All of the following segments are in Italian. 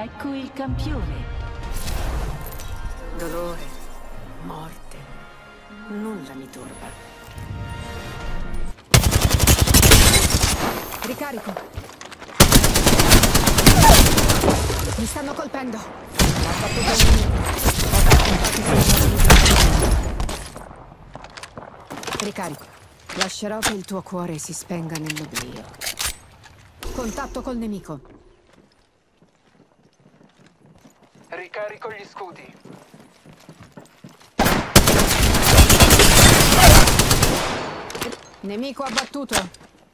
Ecco il campione. Dolore, morte, nulla mi turba. Ricarico. Mi stanno colpendo. Ho battuto un nemico. Ricarico. Lascerò che il tuo cuore si spenga nell'oblio. Contatto col nemico. Ricarico gli scudi. Nemico abbattuto.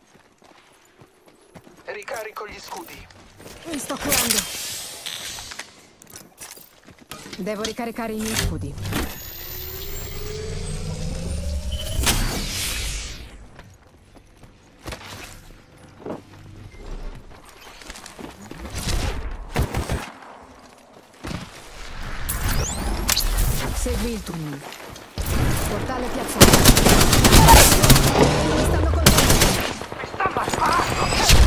Ricarico gli scudi. Mi sto curando. Devo ricaricare i miei scudi. Segui il tunnel. Portale piazzato. Mi stanno colpendo. Mi stanno sparando!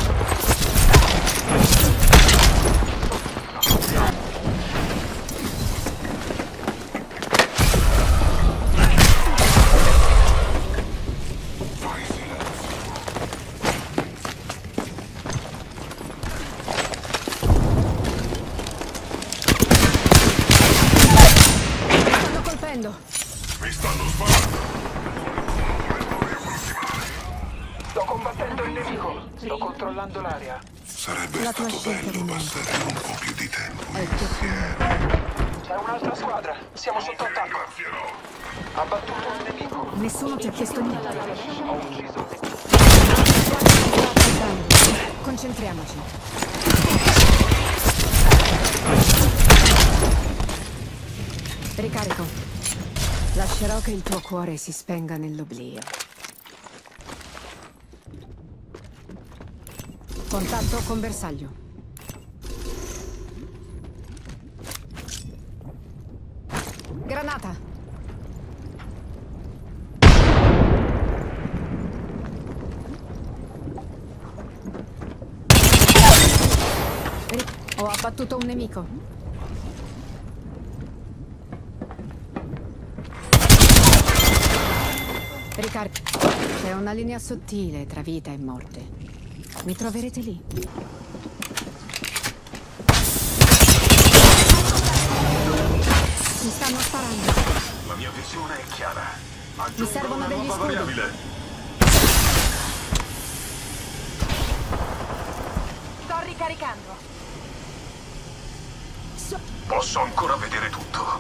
Mi stanno sparando! Sto combattendo il nemico. Sto controllando l'area. Sarebbe La tua stato scelta bello non è. passare un po' più di tempo È il tuo insieme. C'è un'altra squadra. Siamo Non sotto ti attacco. ringrazierò. Abbattuto un nemico. Nessuno ti ha chiesto niente. Ho ucciso. Concentriamoci. Ricarico. Lascerò che il tuo cuore si spenga nell'oblio. Contatto con bersaglio. Granata. Ho abbattuto un nemico. Ricarico. C'è una linea sottile tra vita e morte. Mi troverete lì. Mi stanno sparando. La mia visione è chiara. Mi servono degli nuova scudi. variabile. Sto ricaricando. Posso ancora vedere tutto.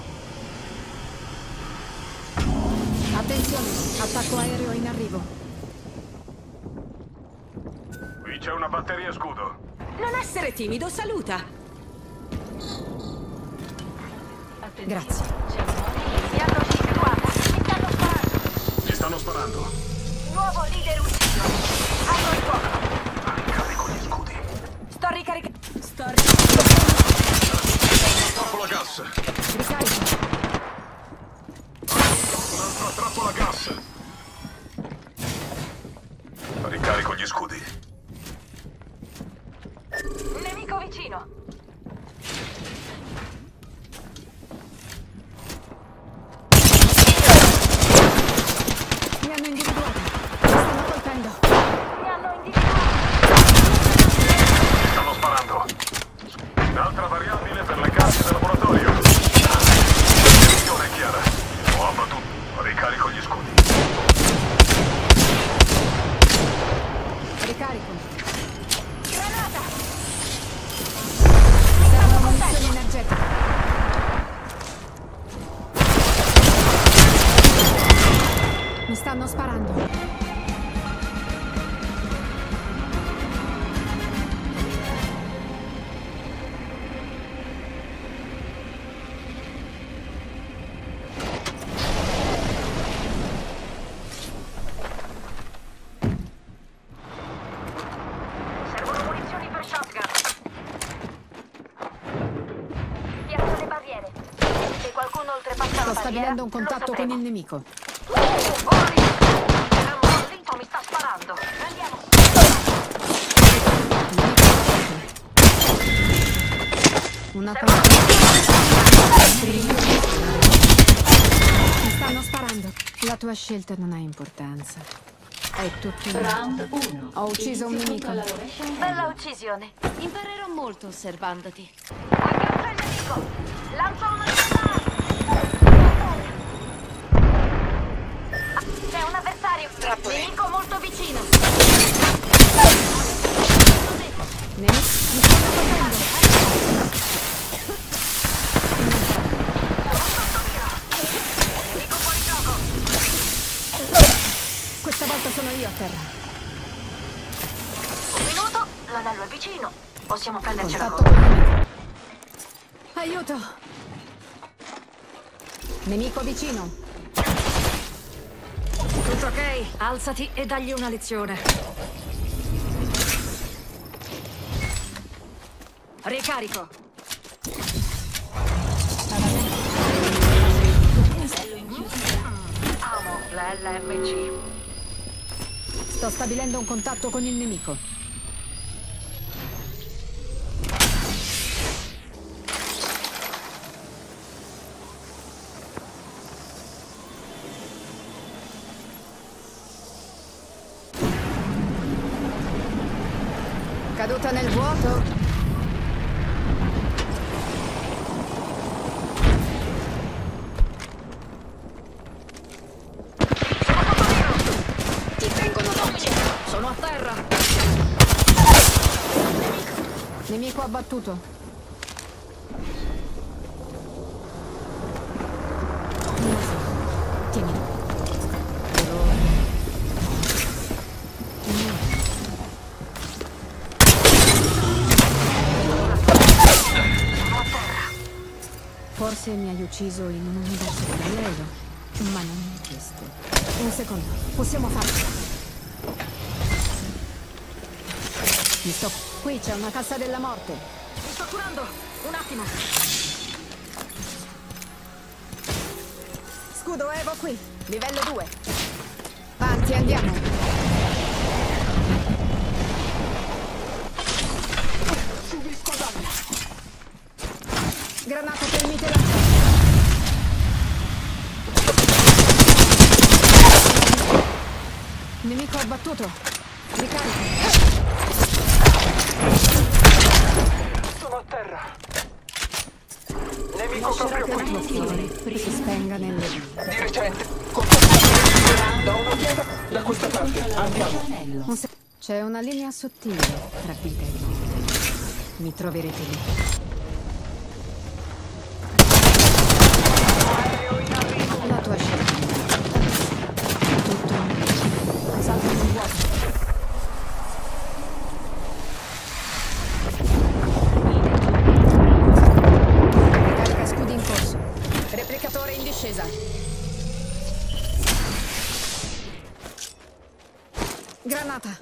Attenzione, attacco aereo in arrivo. Qui c'è una batteria scudo. Non essere timido, saluta. Grazie. Mi hanno individuato. Mi stanno sparando. Ci stanno sparando. Nuovo leader ucciso. Apro il fuoco. Ricarico gli scudi. Sto ricaricando. Trappola gas. Ricarico. Un'altra trappola gas. Ricarico gli scudi. Nemico vicino. Mi hanno individuato. Mi stanno colpendo. Mi hanno individuato. Stanno sparando. Un'altra variabile per le carte del laboratorio. La missione è chiara. Ho abbattuto. Ricarico gli scudi. Ricarico. Granata. Servono munizioni energetiche. Mi stanno sparando. Servono munizioni per shotgun. Piazzo le barriere. Se qualcuno oltrepassa la Sto barriera, stabilendo un contatto lo con il sapremo. nemico. L'ammorbito mi sta sparando. Andiamo. Un Una Servono Mi stanno sparando. La tua scelta non ha importanza. È tutto inutile. Round 1. Ho ucciso un nemico. Bella uccisione. Imparerò molto osservandoti. Incalza il nemico. Lancio una granata. C'è un avversario. Nemico molto vicino. Mi stanno attaccando. Nemico fuori gioco. Questa volta sono io a terra. Un minuto. L'anello è vicino. Possiamo prendercela Contatto con. con il nemico. Aiuto! Nemico vicino. Tutto ok? Alzati e dagli una lezione. Ricarico. Amo la LMG. Sto stabilendo un contatto con il nemico. Caduta nel vuoto. Ti tengono d'occhio. Sono a terra. Nemico abbattuto. Tienilo. Forse mi hai ucciso in un universo parallelo, ma non in questo. Un secondo, possiamo farlo. Qui c'è una cassa della morte. Mi sto curando. Un attimo. Scudo Evo qui, livello 2. Avanti, andiamo. Subisco danni. Granata per mitela. Nemico abbattuto. Ricarico. Sono a terra. Nemico Lascerò proprio che il tuo qui. cuore si spenga nelle vie. Di recente. Contatto da una piega da questa parte. Andiamo. C'è una linea sottile tra vita e morte. Mi troverete lì. La tua scelta. Tutto salvo in un vuoto. Ricarica scudi in corso. Replicatore in discesa. Granata.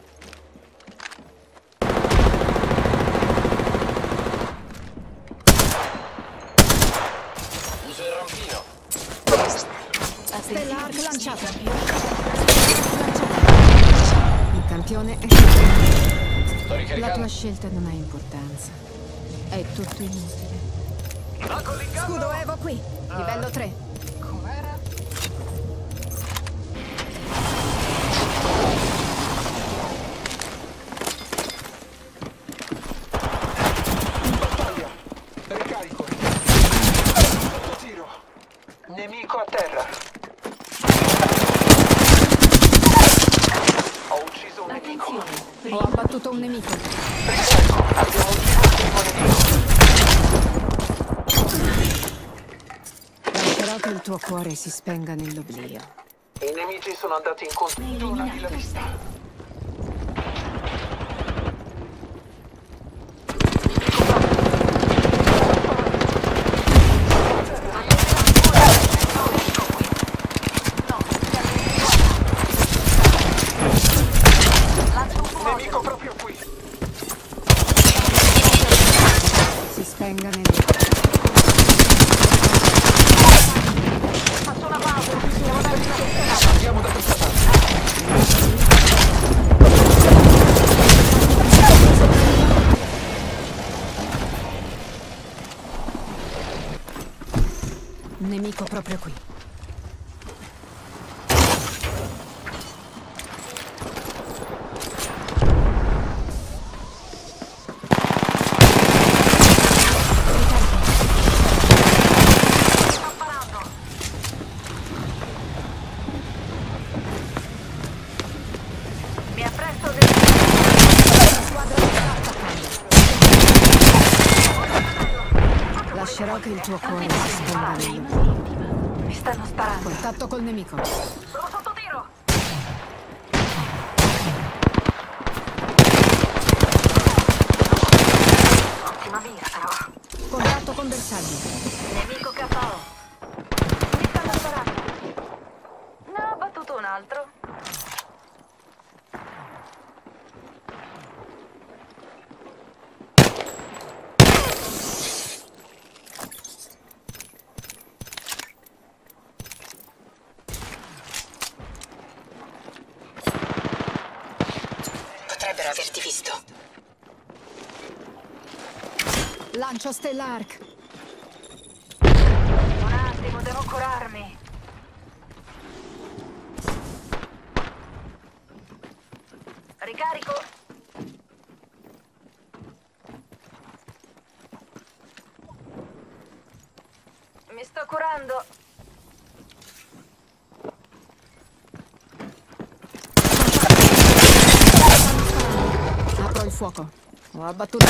Uso il rampino. Stella Arc lanciata. Il campione è... Sto La ricaricando. tua scelta non ha importanza. È tutto inutile. Scudo Evo qui, livello 3. Com'era? In battaglia. Ricarico. Sotto tiro. Nemico a terra. Ho ucciso un nemico. Ho abbattuto un nemico. Ricarico. Abbiamo ucciso il primo nemico. Lascerò che il tuo cuore si spenga nell'oblio. I nemici sono andati incontro a una di la vista. Nemico proprio qui. Si spenga nell'oblio. Faccio una pausa. Andiamo da questa parte. Nemico proprio qui. Sto sparando. Mi appresso del... La squadra mi sta attaccando. Lascerò che il tuo cuore si sponda nell'oblio. Mi stanno sparando. Contatto col nemico. Sono sotto tiro. Ottima mira, però. Contatto con bersaglio. Nemico KO. Mi stanno sparando. Ne ho battuto un altro. Potrebbero averti visto. Lancio Stellark. Un attimo, devo curarmi. Ricarico. Mi sto curando. Apro il fuoco. Ho abbattuto.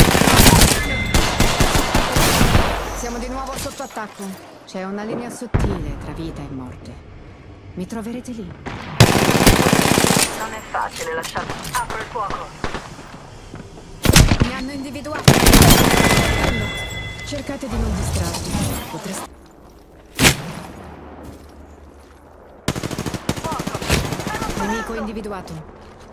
Siamo di nuovo sotto attacco. C'è una linea sottile tra vita e morte. Mi troverete lì. Non è facile lasciare. Apro il fuoco. Mi hanno individuato. Cercate di non distrarvi. Potreste... Nemico individuato.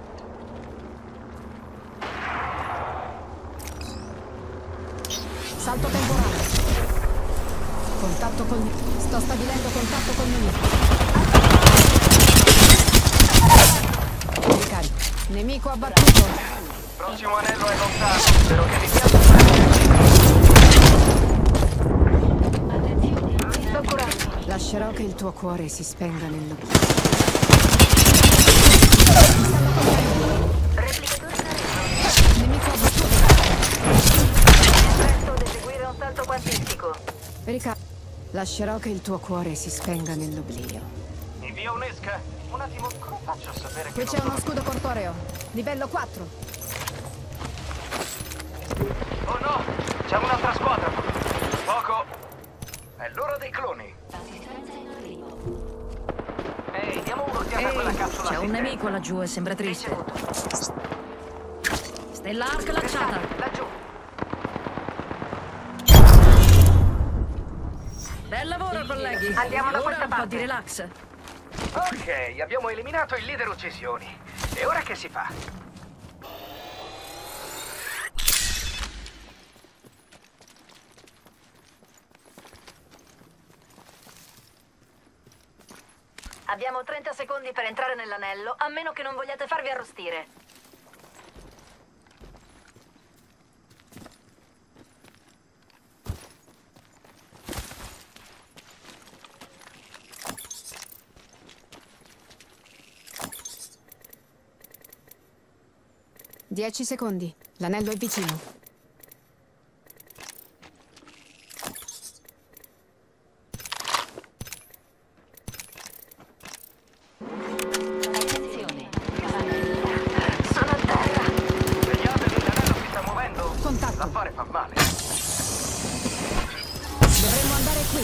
Salto temporale. Contatto col... Sto stabilendo contatto col nemico. Ricarico. Nemico abbattuto. Prossimo anello è lontano. Spero che vi piaccia. Mi sto curando. Lascerò che il tuo cuore si spenga nell'oblio. Replicatore in arrivo. Nemico abbattuto. Presto ad eseguire un salto quantistico. Lascerò che il tuo cuore si spenga nell'oblio. Invia un'esca. Un attimo, come faccio a sapere che Qui c'è uno scudo corporeo. Livello 4. Oh no! C'è un'altra squadra! Poco! È l'ora dei cloni! Ehi, diamo un'occhiata a quella capsula C'è un assistente. nemico laggiù e sembra triste. Stellark lanciata. Laggiù. Bel lavoro, colleghi. Andiamo da Ora questa un po' parte. di relax. Ok, abbiamo eliminato il leader uccisioni. E ora che si fa? Abbiamo 30 secondi per entrare nell'anello, a meno che non vogliate farvi arrostire. Dieci secondi. L'anello è vicino. Attenzione. Sono a terra. Svegliatevi, l'anello si sta muovendo. Contatto. L'affare fa male. Dovremmo andare qui.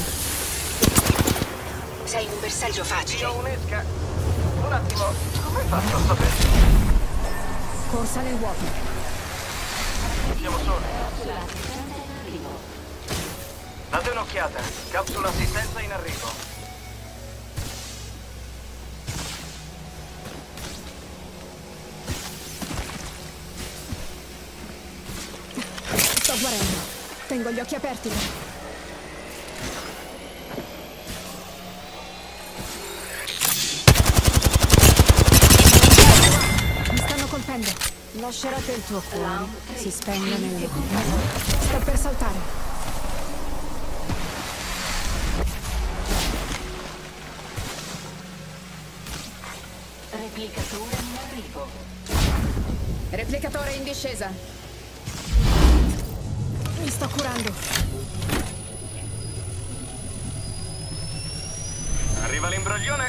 Sei in un bersaglio facile. Io un'esca. Un attimo, come faccio a sapere? Corsa nel vuoto. Siamo soli. Date un'occhiata. Capsula assistenza in arrivo. Sto guarendo. Tengo gli occhi aperti. Mi stanno colpendo. Lascerò che il tuo cuore si spenga nelle... Sto per saltare. Replicatore in arrivo. Replicatore in discesa. Mi sto curando. Arriva l'imbroglione.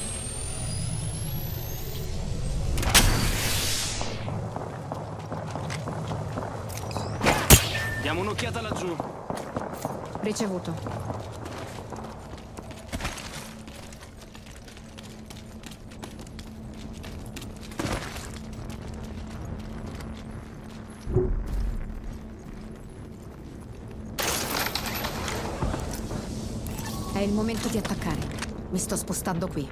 Diamo un'occhiata laggiù. Ricevuto. È il momento di attaccare. Mi sto spostando qui.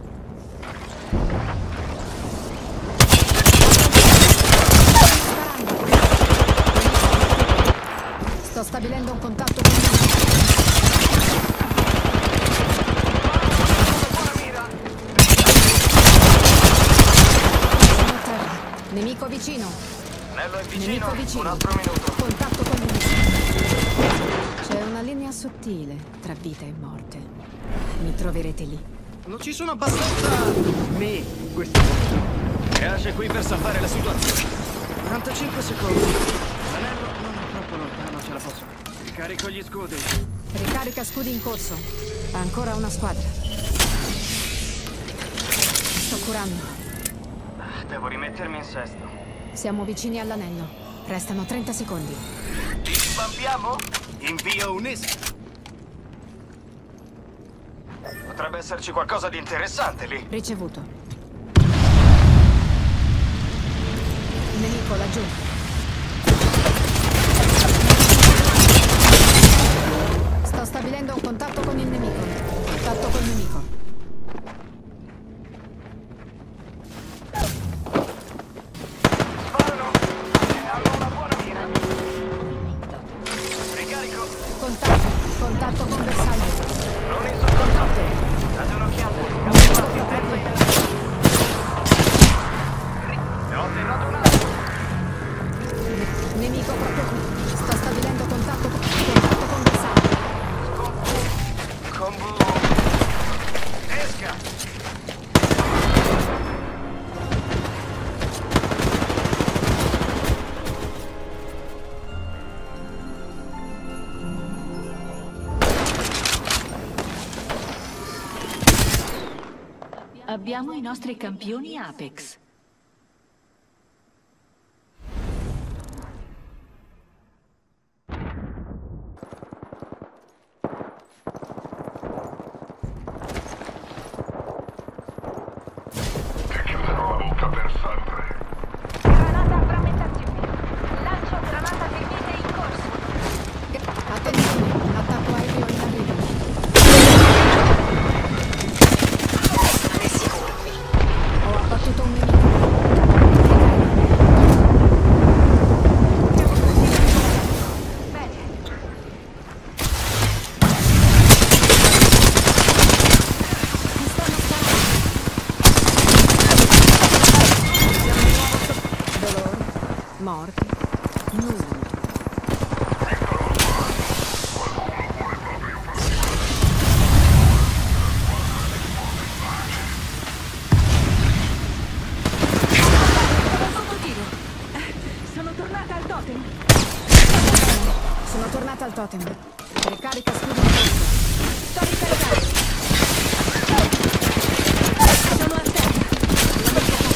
Sto stabilendo un contatto con il Sono a terra. Nemico vicino. Nello è vicino. Nemico vicino. Un altro minuto. Contatto con il nemico. C'è una linea sottile tra vita e morte. Mi troverete lì. Non ci sono abbastanza... me, questo punto. Piace qui per salvare la situazione. 45 secondi. L'anello non è troppo lontano, ce la posso. Ricarico gli scudi. Ricarica scudi in corso. Ancora una squadra. Sto curando. Devo rimettermi in sesto. Siamo vicini all'anello. Restano 30 secondi. Ci sbambiamo? Invio un ESC. Potrebbe esserci qualcosa di interessante lì. Ricevuto. Nemico laggiù. Sto stabilendo un contatto con il nemico. Contatto col nemico. Sparano! Hanno una buona mira. Ricarico. Contatto. Contatto con bersaglio. Non in soccorso. Date un'occhiata. Ne ho atterrato un altro. Nemico proprio qui. Sto stabilendo contatto con bersaglio. Combo. Esca. Abbiamo i nostri campioni Apex. Ti chiuderò la bocca per sempre. Granata a frammentazione. Lancio granata fermite in corso. Attenzione. Attacco aereo in arrivo. Non è sicuro qui. Ho abbattuto un nemico. Bene. Mi stanno sparando. Dolore, morte, nulla. Sono tornata al totem. Sono tornata al totem. Ricarica scudo in corso. Sto ricaricando. Sono a terra.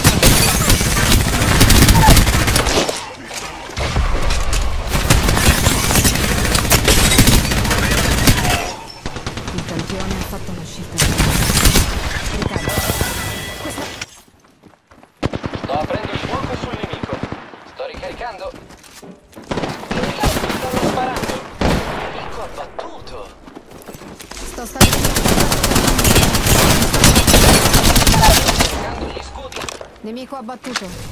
Il campione ha fatto una scelta. Ricarica. Questa... Sto aprendo il fuoco sul nemico. Sto ricaricando. Stanno sparando. Nemico abbattuto. Sto stabilendo... Cercando gli scudi. Nemico abbattuto.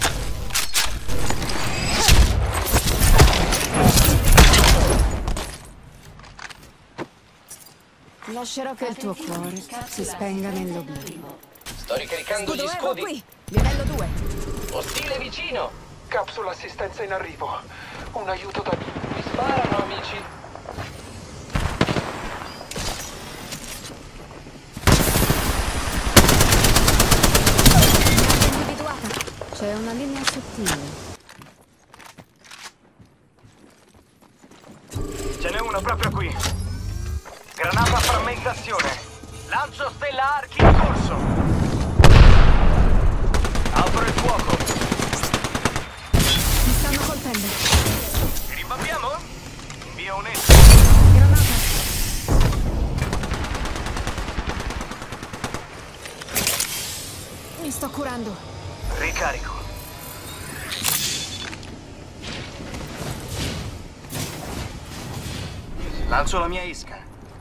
Lascerò che il tuo cuore si spenga nell'oblio. Sto ricaricando Scudo gli Evo scudi. qui, livello 2. Ostile vicino. Capsula assistenza in arrivo. Un aiuto da... Mi sparano, amici. C'è una linea sottile. Ce n'è uno proprio qui. Granata a frammentazione. Lancio stella archi in corso. Apro il fuoco. Mi stanno colpendo. Ribambiamo? Invio un esco. Granata. Mi sto curando. Ricarico. Lancio la mia isca.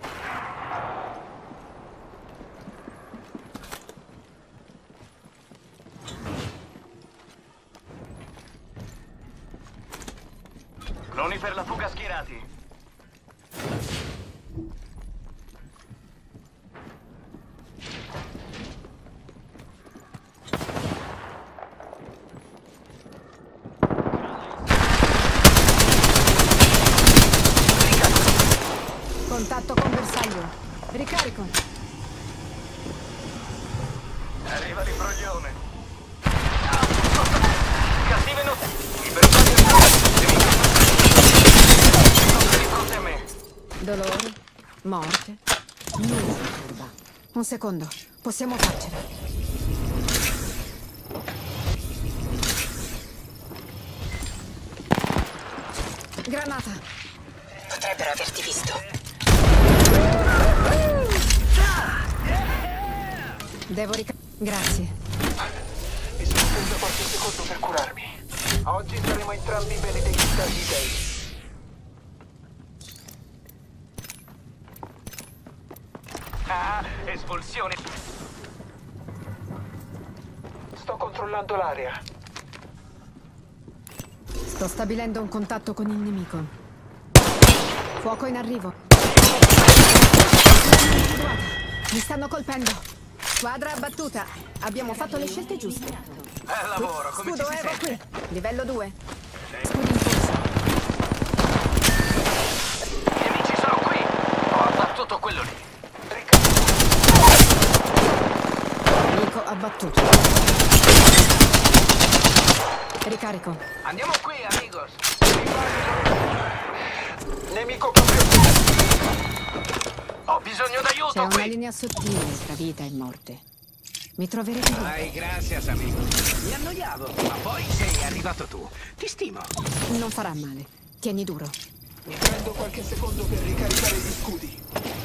Cloni per la fuga schierati. Contatto con bersaglio. Ricarico. Arriva l'imbroglione. Cattive notizie. Il bersaglio è di fronte a me. Dolore. Morte. Nulla mi turba. Un secondo. Possiamo farcela. Granata. Potrebbero averti visto. Devo Grazie. Mi sono preso qualche secondo per curarmi. Oggi saremo entrambi benedetti dagli dei. Ah, espulsione. Sto controllando l'area. Sto stabilendo un contatto con il nemico. Fuoco in arrivo. Mi stanno colpendo. Squadra abbattuta. Abbiamo fatto le scelte giuste. Bel lavoro, come Scudo ci si Evo sente? qui. Livello 2. Scudo in corso. I nemici sono qui. Ho abbattuto quello lì. Nemico abbattuto. Ricarico. Andiamo qui, amigos. Nemico proprio qui. Ho bisogno C'è d'aiuto una qui. linea sottile tra vita e morte. Mi troverete lì. Ai, gracias, amico. Mi annoiavo, ma poi sei arrivato tu. Ti stimo. Non farà male. Tieni duro. Mi prendo qualche secondo per ricaricare gli scudi.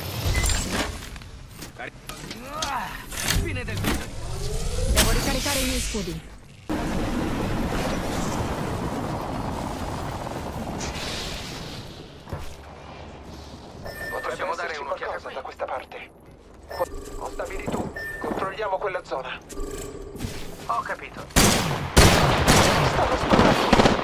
Fine del video. Devo ricaricare i miei scudi. Possiamo dare un'occhiata qualcosa da questa parte. Ho stabilito. Controlliamo quella zona. Ho capito. Stavo sparando.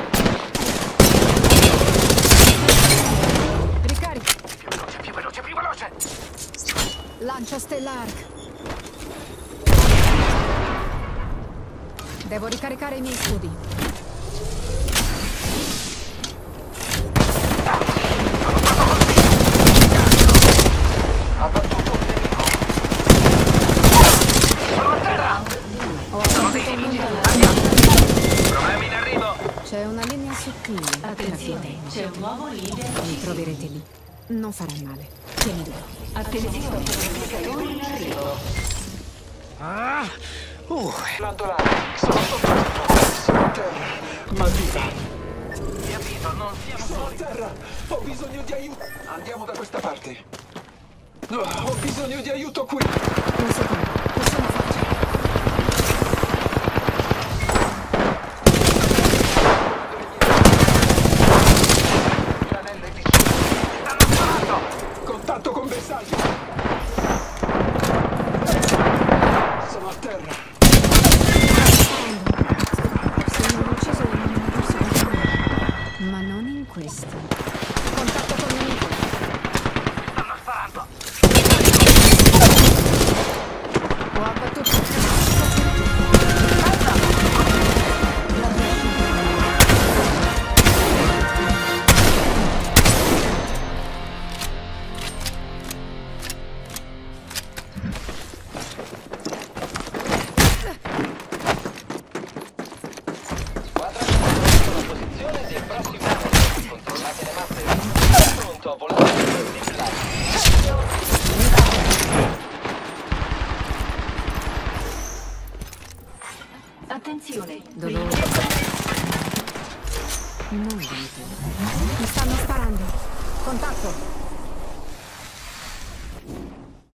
Ricarico. Più veloce, più veloce, più veloce. Lancio Stella Arc. Devo ricaricare i miei scudi. Abbattuto un nemico. Sono a terra. Ho abbattuto un nemico. Problemi in arrivo. C'è una linea sottile tra Attenzione, vita e morte. c'è un nuovo leader. Mi troverete lì. Non farà male. Tieni duro. Attenzione, replicatore in arrivo. Controllando l'area. Sono sotto. Sono a terra. Maldita. Vi avviso, non siamo Sono a soli. terra. Ho bisogno di aiuto. Andiamo da questa parte. Ho bisogno di aiuto qui. Un secondo. Possiamo farcela. L'anello è vicino. Stanno sparando. Contatto con bersaglio. Sono a terra. Se non ucciso in un universo parallelo. Ma non in questo. Contatto con il nemico. Stanno sparando. Ho abbattuto. Sto volando di là. Attenzione. Dolore. Non dite. Mi stanno sparando. Contatto.